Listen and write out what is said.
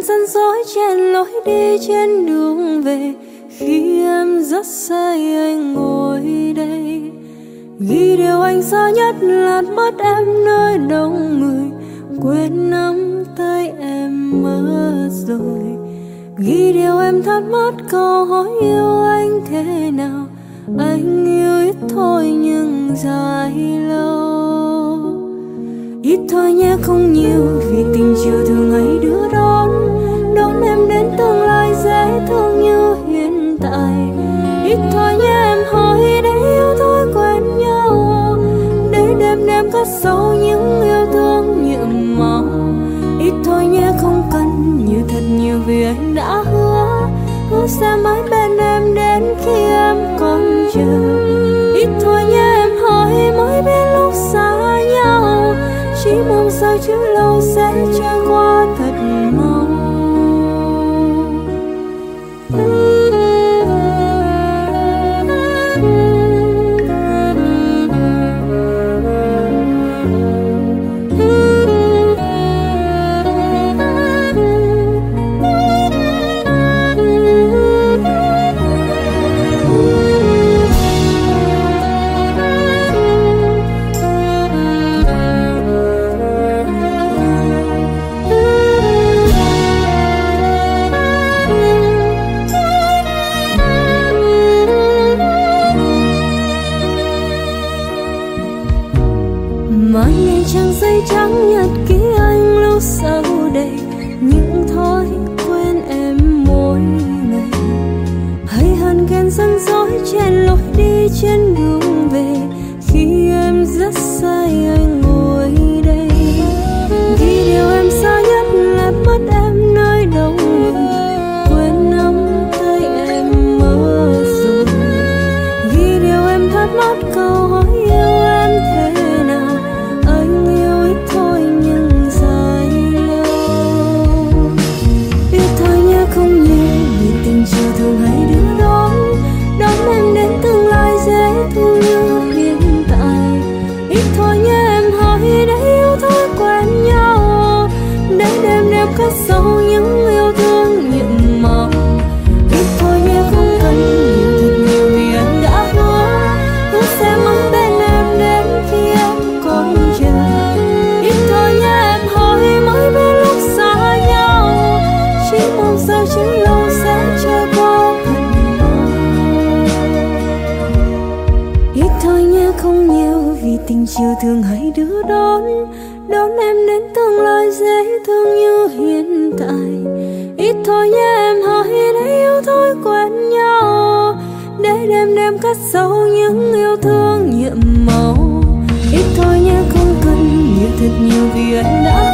ghen sân dối chen lối đi trên đường về. Khi em rất say anh ngồi đây, ghi điều anh sợ nhất là mất em nơi đông người, quên nắm tay em mất rồi. Ghi điều em thắc mắc câu hỏi yêu anh thế nào. Anh yêu ít thôi nhưng dài lâu, ít thôi nhé không nhiều, vì tình chiều thường ngày đưa đón em đến tương lai dễ thương như hiện tại. Ít thôi nhé em hỏi để yêu thôi quen nhau, để đêm đêm cất sâu những yêu thương nhiệm màu. Ít thôi nhé không cần nhiều thật nhiều, vì anh đã hứa sẽ mãi bên em đến khi em còn chờ. Ít thôi nhé em hỏi mới biết lúc xa nhau, chỉ mong sao chữ lâu sẽ trôi qua thật mau. Mai ngày trăng giấy trắng nhật ký anh lưu sâu đầy những thói quên em mỗi ngày. Hay hận ghen sân dối chen lối đi trên đường về. Khi em rất say anh ngồi đây, vì điều em xa nhất là mất em nơi đông người, quên nắm tay em mất rồi. Vì điều em thắc mắc câu hỏi yêu em thế nào. Anh yêu ít thôi nhưng dài lâu, ít thôi nhé không nhiều, vì tình chiều thường hay đưa đón em đến tương lai dễ thương như hiện tại. Ít thôi nhé em hỏi để yêu thôi quen nhau, để đêm đêm cất sâu những yêu thương nhiệm màu. Ít thôi nhé không cần nhiều thật nhiều, vì anh đã hứa sẽ mãi bên em đến khi em còn chờ. Ít thôi nhé em hỏi mới biết lúc xa nhau, chỉ mong sao chữ lâu sẽ trôi qua thật mau. Ít thôi nhé không nhiều, vì tình chiều thường hay đưa đón em đến tương lai dễ thương như hiện tại. Ít thôi nhé em hỏi để yêu thôi quen nhau, để đêm đêm cất sâu những yêu thương nhiệm màu. Ít thôi nhé không cần nhiều thật nhiều, vì anh đã